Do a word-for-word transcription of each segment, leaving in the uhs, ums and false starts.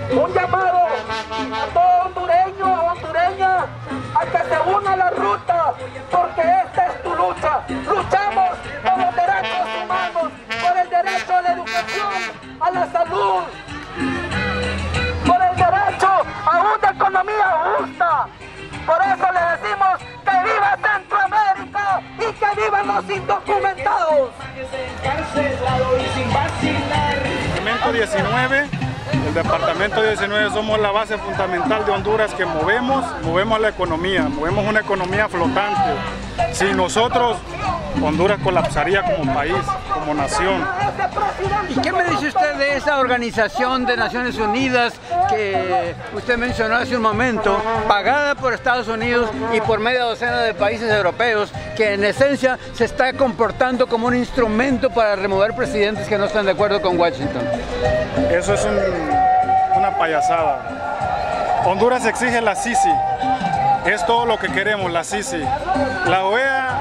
un llamado a todo hondureño o hondureña a que se una a la ruta, porque esta es tu lucha. Luchamos por los derechos humanos, por el derecho a la educación, a la salud, por el derecho a una economía justa. Por eso le decimos que viva Centroamérica y que vivan los indocumentados. Departamento diecinueve, el Departamento diecinueve somos la base fundamental de Honduras que movemos, movemos la economía, movemos una economía flotante. Sin nosotros, Honduras colapsaría como país, como nación. ¿Y qué me dice usted de esa organización de Naciones Unidas que usted mencionó hace un momento, pagada por Estados Unidos y por media docena de países europeos, que en esencia se está comportando como un instrumento para remover presidentes que no están de acuerdo con Washington? Eso es un, una payasada. Honduras exige la Sisi. Es todo lo que queremos, la Sisi. La O E A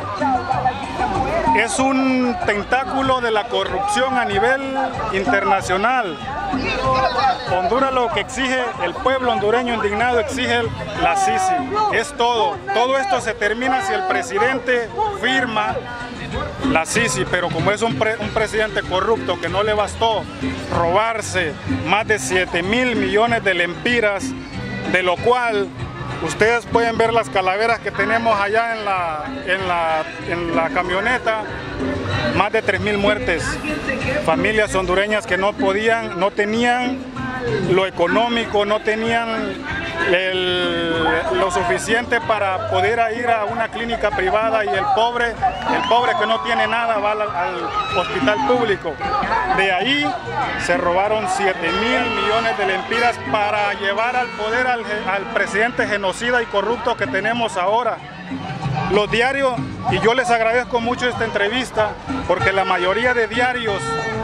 es un tentáculo de la corrupción a nivel internacional. Honduras lo que exige, el pueblo hondureño indignado exige la Sisi. Es todo. Todo esto se termina si el presidente firma la Sisi, pero como es un, pre, un presidente corrupto que no le bastó robarse más de siete mil millones de lempiras, de lo cual ustedes pueden ver las calaveras que tenemos allá en la, en la, en la camioneta, más de tres mil muertes, familias hondureñas que no podían, no tenían lo económico, no tenían el, lo suficiente para poder ir a una clínica privada, y el pobre, el pobre que no tiene nada va al, al hospital público. De ahí se robaron siete mil millones de lempiras para llevar al poder al, al presidente genocida y corrupto que tenemos ahora. Los diarios, y yo les agradezco mucho esta entrevista, porque la mayoría de diarios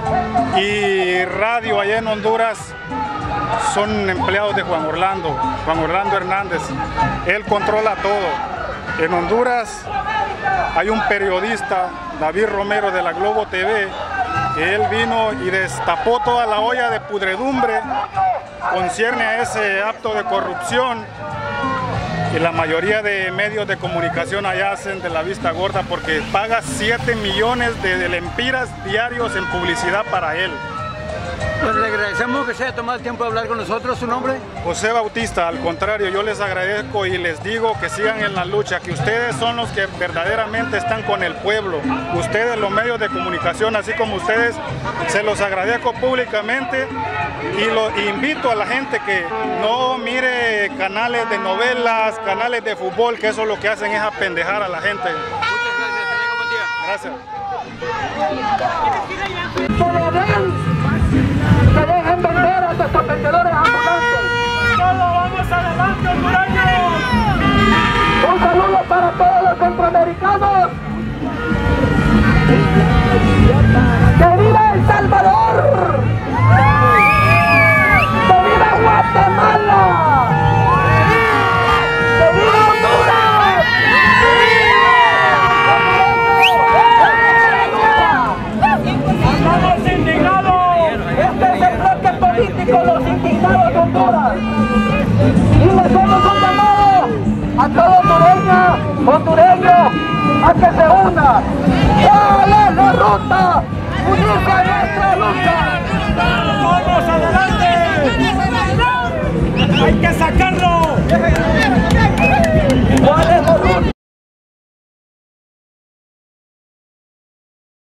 y radio allá en Honduras son empleados de Juan Orlando, Juan Orlando Hernández. Él controla todo. En Honduras hay un periodista, David Romero de la Globo T V, que él vino y destapó toda la olla de pudredumbre concierne a ese acto de corrupción, y la mayoría de medios de comunicación allá hacen de la vista gorda porque paga siete millones de, de lempiras diarios en publicidad para él. Pues le agradecemos que se haya tomado el tiempo de hablar con nosotros. ¿Su nombre? José Bautista. Al contrario, yo les agradezco y les digo que sigan en la lucha, que ustedes son los que verdaderamente están con el pueblo. Ustedes, los medios de comunicación, así como ustedes, se los agradezco públicamente, y lo invito a la gente que no mire canales de novelas, canales de fútbol, que eso lo que hacen es apendejar a la gente. Muchas gracias. Tenga buen día. Gracias. Que dejen vender a estos vendedores ambulantes. ¡Todos vamos adelante, hondureños! Un saludo para todos los centroamericanos. ¡Que viva El Salvador! ¡Que viva Guatemala! ¡Que viva Honduras! ¡Estamos indignados! Este es el bloque político, los indignados de Honduras. Y le hacemos un llamado a todo hondureña, hondureño, a que se una. ¿Cuál es la ruta? Unirse a nuestra lucha. ¡Vamos adelante! ¡Hay que